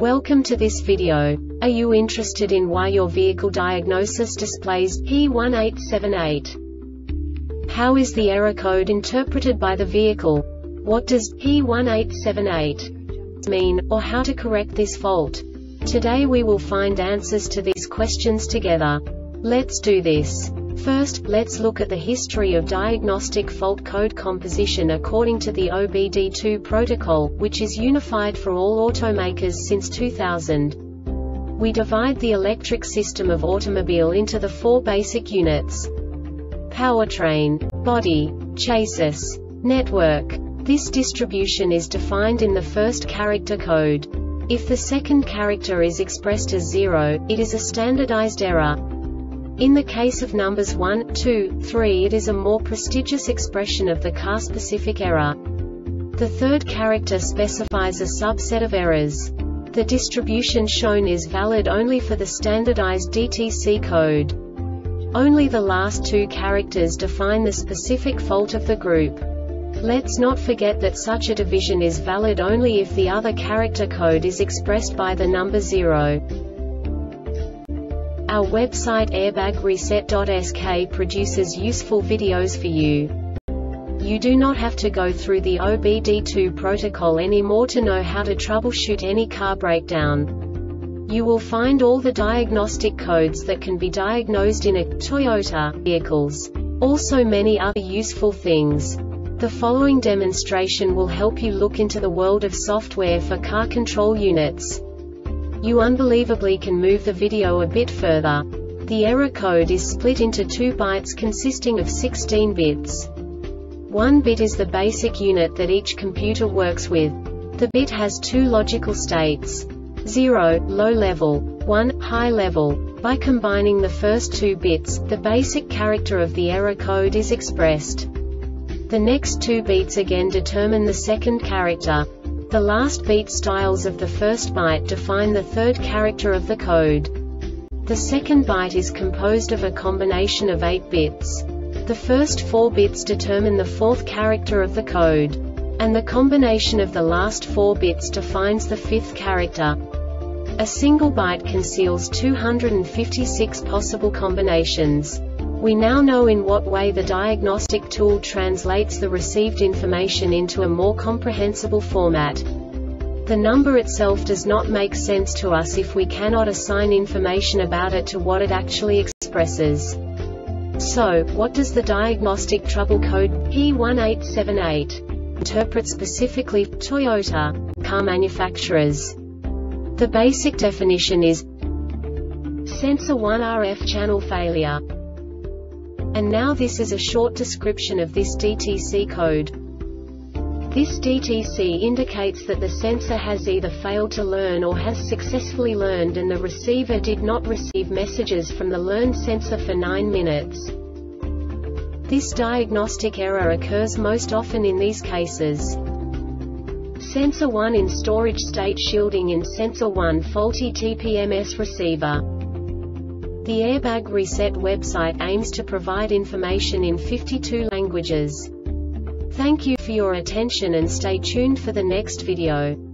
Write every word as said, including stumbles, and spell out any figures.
Welcome to this video. Are you interested in why your vehicle diagnosis displays P one eight seven eight? How is the error code interpreted by the vehicle? What does P one eight seven eight mean, or how to correct this fault? Today we will find answers to these questions together. Let's do this. First, let's look at the history of diagnostic fault code composition according to the O B D two protocol, which is unified for all automakers since two thousand. We divide the electric system of automobile into the four basic units: powertrain, body, chassis, network. This distribution is defined in the first character code. If the second character is expressed as zero, it is a standardized error. In the case of numbers one, two, three, it is a more prestigious expression of the car-specific error. The third character specifies a subset of errors. The distribution shown is valid only for the standardized D T C code. Only the last two characters define the specific fault of the group. Let's not forget that such a division is valid only if the other character code is expressed by the number zero. Our website airbag reset dot S K produces useful videos for you. You do not have to go through the O B D two protocol anymore to know how to troubleshoot any car breakdown. You will find all the diagnostic codes that can be diagnosed in a Toyota vehicles. Also many other useful things. The following demonstration will help you look into the world of software for car control units. You unbelievably can move the video a bit further. The error code is split into two bytes consisting of sixteen bits. One bit is the basic unit that each computer works with. The bit has two logical states: zero, low level, one, high level. By combining the first two bits, the basic character of the error code is expressed. The next two beats again determine the second character. The last beat styles of the first byte define the third character of the code. The second byte is composed of a combination of eight bits. The first four bits determine the fourth character of the code. And the combination of the last four bits defines the fifth character. A single byte conceals two hundred fifty-six possible combinations. We now know in what way the diagnostic tool translates the received information into a more comprehensible format. The number itself does not make sense to us if we cannot assign information about it to what it actually expresses. So, what does the diagnostic trouble code P one eight seven eight interpret specifically for Toyota car manufacturers? The basic definition is sensor one R F channel failure. And now this is a short description of this D T C code. This D T C indicates that the sensor has either failed to learn or has successfully learned and the receiver did not receive messages from the learned sensor for nine minutes. This diagnostic error occurs most often in these cases: sensor one in storage state shielding in sensor one faulty T P M S receiver. The Airbag Reset website aims to provide information in fifty-two languages. Thank you for your attention and stay tuned for the next video.